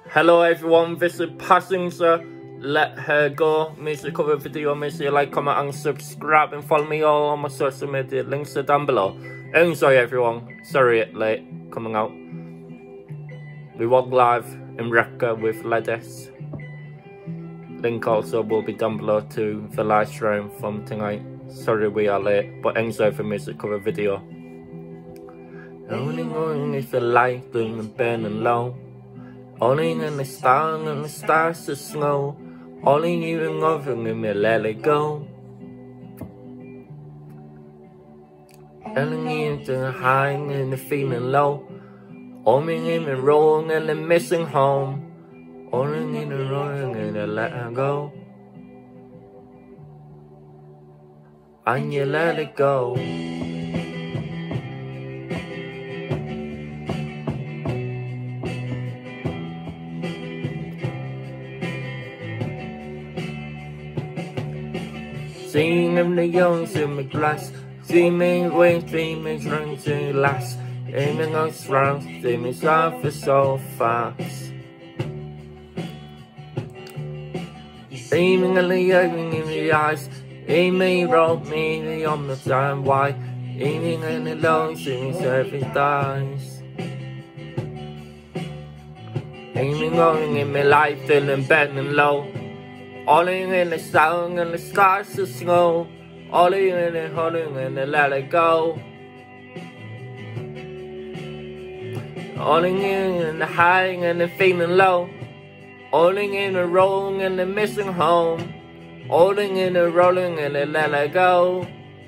Hello everyone, this is Passenger Let Her Go music cover video. Make sure you like, comment and subscribe and follow me all on my social media. Links are down below. Enjoy everyone. Sorry it's late coming out. We walk live in Recca with Ledis. Link also will be down below to the live stream from tonight. Sorry we are late, but enjoy the music cover video. Only one is the light and burning low. Only in the stars of snow. Only even over me, let it go. Only in the high and the feeling low. Only in the wrong and the missing home. Only in the wrong and the let her go. And you let it go. Seeing them the youngs in my glass. See me wait, see me drunk to last. Aiming on round, see me suffer so fast. Aiming at the opening in the eyes. Aiming wrote me on the time why. Aiming in the low, see me surface dies. Aiming on in my life, feeling bending low. Falling in the sun and the skies of snow. Falling in the holding and the let it go. Falling in the high and the feeling low. Falling in the wrong and the missing home. Falling in the rolling and the let it go.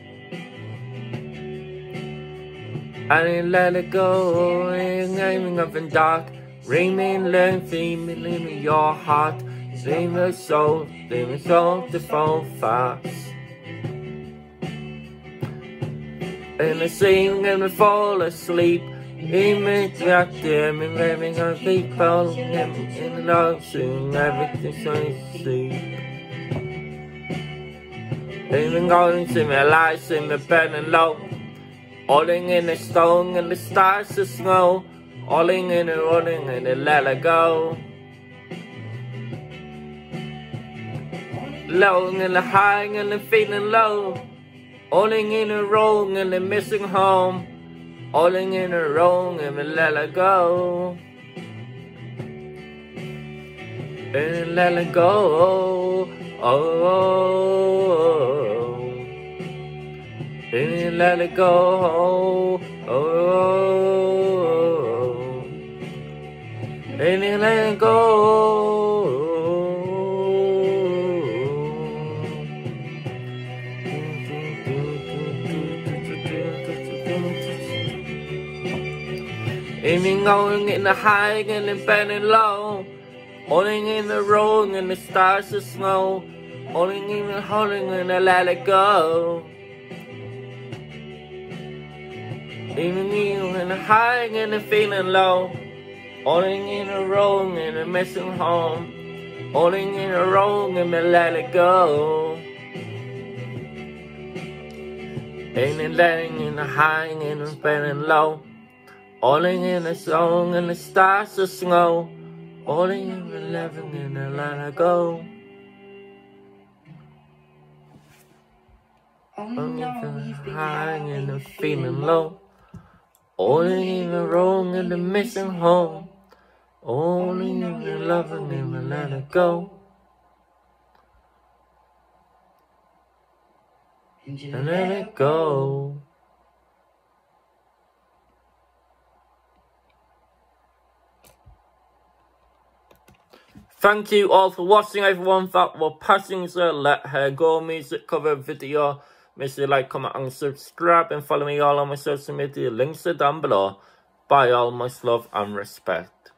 And it let it go. And aiming up in dark. Raining, learn, feeling in your heart. Leave my soul to fall fast. And I sing and I fall asleep. Image back there, and living on people in the ocean, everything's so sleep. Even going to my life in the burning low. Falling in the stone and the stars of snow. Falling in the rolling and the let it go. Low and the high and the feeling low. Falling in the wrong and the missing home. Falling in the wrong and the let it go. And let it go. Oh. And let it go. Oh. And let it go. Aiming going in the high and the bending low. Holding in the wrong and the stars of snow. Holding in the holding and I let it go. Aiming in the high and the feeling low. Holding in the wrong and the missing home. Holding in the wrong and I let it go. Aiming letting in the high and the bending low. Falling in the song and the stars of snow. Falling in the living and I let her go. Only in the high and the feeling low. Only in the wrong and the missing home. Only in the loving and I let her go. And let it go. Thank you all for watching everyone. That was Passenger Let Her Go music cover video. Make sure you like, comment and subscribe and follow me all on my social media. Links are down below. Bye all, much love and respect.